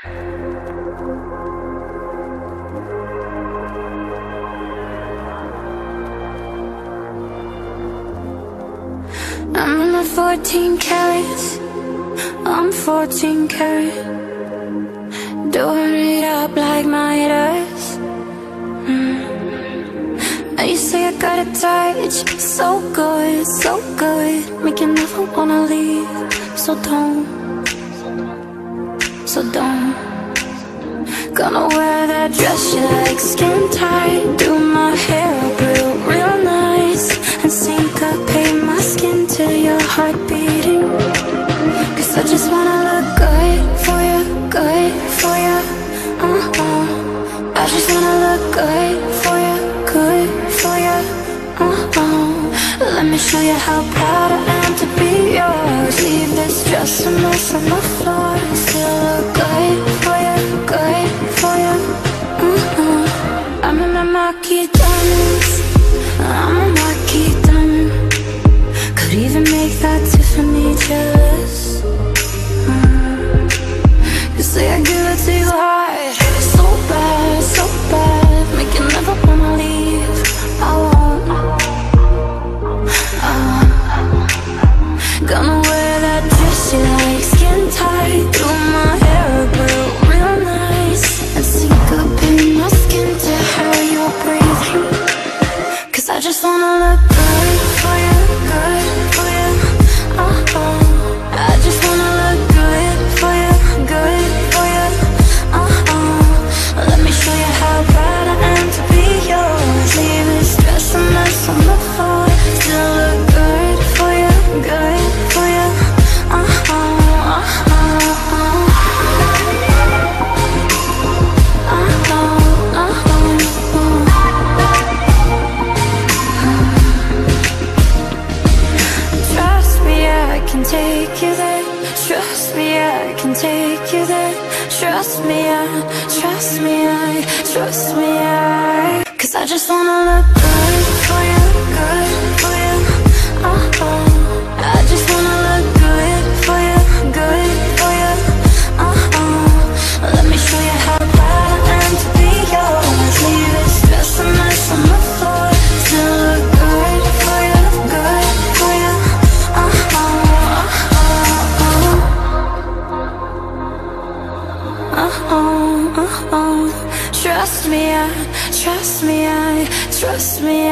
I'm in a 14 carats, I'm 14 karat. Doing it up like my haters. And you say I got a touch, so good, so good. Make you never wanna leave. So don't, so don't. Gonna wear that dress you like, skin tight. Do my hair up real nice, and syncopate my skin to your heart beating. Cause I just wanna look good for you, good for you. I just wanna look good for you, good for you. Let me show you how proud I am to be yours. Leave this dress a mess on the floor. Still look good for you, good for you. I'm in my marquee diamonds, I'm a marquee diamond. Could even make that Tiffany jealous. You say I give it to you hard, so bad, so bad. Make you never wanna leave. I won't. Gonna wear that dress you like, skin tight. Do my hair up real nice, and syncopate my skin to how you're breathing. Cause I just wanna look good for you, good for you. I just wanna look good for you, good for you. Let me show you how proud I am to be yours. Leave this dress a mess on the floor. Still look good for you, good for you. Trust me, I can take you there. Trust me, I can take you there. Trust me, trust me, trust me, cause I just wanna look good for you, good for you. I just wanna look good for you, good for you. Let me show you how proud I am to be yours. Leave this dress a mess on the floor. Still look good for you, good for you. Trust me, trust me, trust me,